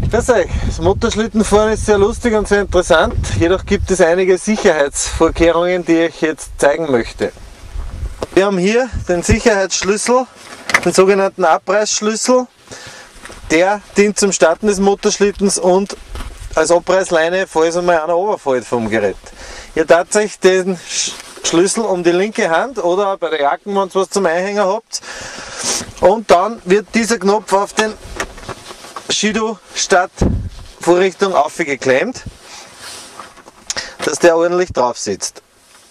Grüß euch, das Motorschlittenfahren ist sehr lustig und sehr interessant, jedoch gibt es einige Sicherheitsvorkehrungen, die ich jetzt zeigen möchte. Wir haben hier den Sicherheitsschlüssel, den sogenannten Abreißschlüssel. Der dient zum Starten des Motorschlittens und als Abreißleine, falls einmal einer runterfällt vom Gerät. Ihr tat euch den Schlüssel um die linke Hand oder bei der Jacke, wenn ihr was zum Einhängen habt. Und dann wird dieser Knopf auf den Skido-Start-Vorrichtung aufgeklemmt, dass der ordentlich drauf sitzt.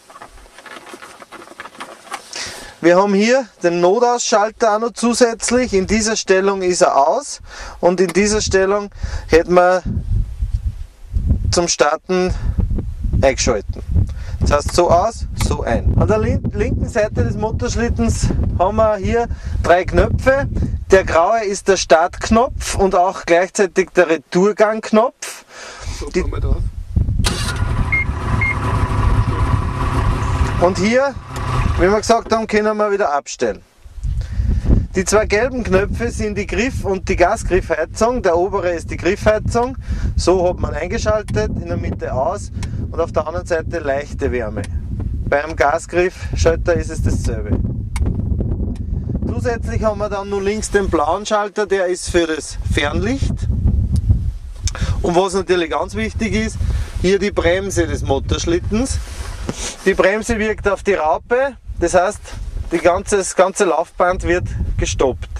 Wir haben hier den Notausschalter auch noch zusätzlich. In dieser Stellung ist er aus und in dieser Stellung hätten wir zum Starten eingeschalten. Das heißt so aus, so ein. An der linken Seite des Motorschlittens haben wir hier 3 Knöpfe. Der graue ist der Startknopf und auch gleichzeitig der Retourgangknopf. Und hier, wie wir gesagt haben, können wir wieder abstellen. Die 2 gelben Knöpfe sind die Griff- und die Gasgriffheizung. Der obere ist die Griffheizung. So hat man eingeschaltet, in der Mitte aus und auf der anderen Seite leichte Wärme. Beim Gasgriffschalter ist es dasselbe. Zusätzlich haben wir dann nur links den blauen Schalter, der ist für das Fernlicht. Und was natürlich ganz wichtig ist, hier die Bremse des Motorschlittens. Die Bremse wirkt auf die Raupe, das heißt, das ganze Laufband wird gestoppt.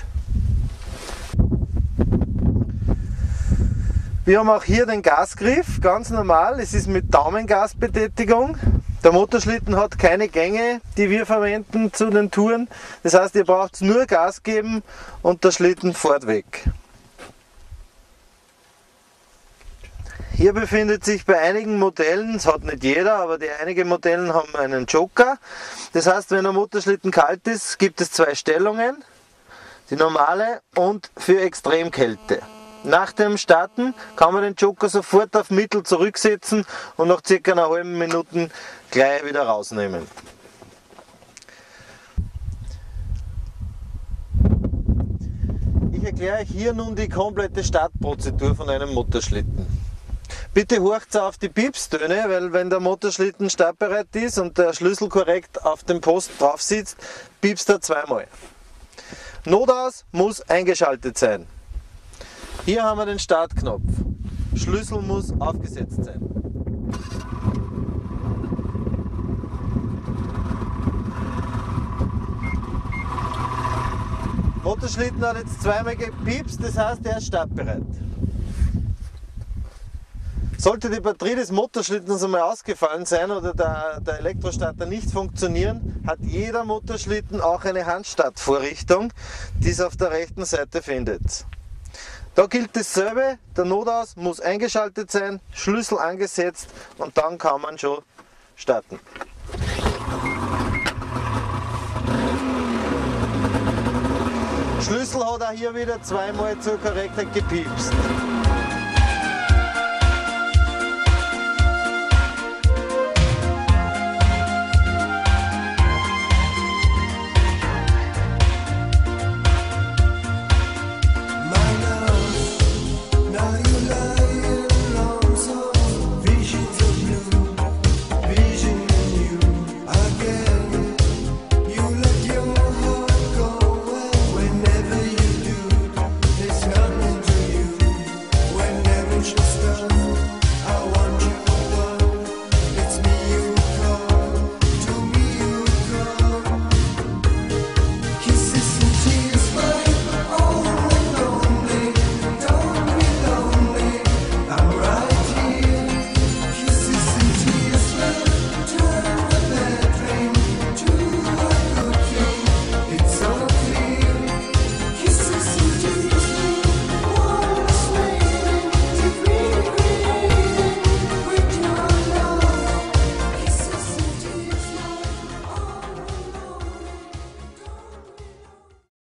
Wir haben auch hier den Gasgriff, ganz normal, es ist mit Daumengasbetätigung. Der Motorschlitten hat keine Gänge, die wir verwenden zu den Touren. Das heißt, ihr braucht nur Gas geben und der Schlitten fährt weg. Hier befindet sich bei einigen Modellen, das hat nicht jeder, aber einige Modellen haben einen Joker. Das heißt, wenn der Motorschlitten kalt ist, gibt es 2 Stellungen, die normale und für Extremkälte. Nach dem Starten kann man den Joker sofort auf Mittel zurücksetzen und nach ca. einer halben Minute gleich wieder rausnehmen. Ich erkläre euch hier nun die komplette Startprozedur von einem Motorschlitten. Bitte horcht auf die Piepstöne, weil wenn der Motorschlitten startbereit ist und der Schlüssel korrekt auf dem Post drauf sitzt, piepst er 2-mal. Notaus muss eingeschaltet sein. Hier haben wir den Startknopf. Schlüssel muss aufgesetzt sein. Motorschlitten hat jetzt 2-mal gepiepst, das heißt, er ist startbereit. Sollte die Batterie des Motorschlittens einmal ausgefallen sein oder der Elektrostarter nicht funktionieren, hat jeder Motorschlitten auch eine Handstartvorrichtung, die es auf der rechten Seite findet. Da gilt dasselbe, der Notaus muss eingeschaltet sein, Schlüssel angesetzt und dann kann man schon starten. Schlüssel hat auch hier wieder 2-mal zur Korrektheit gepiepst.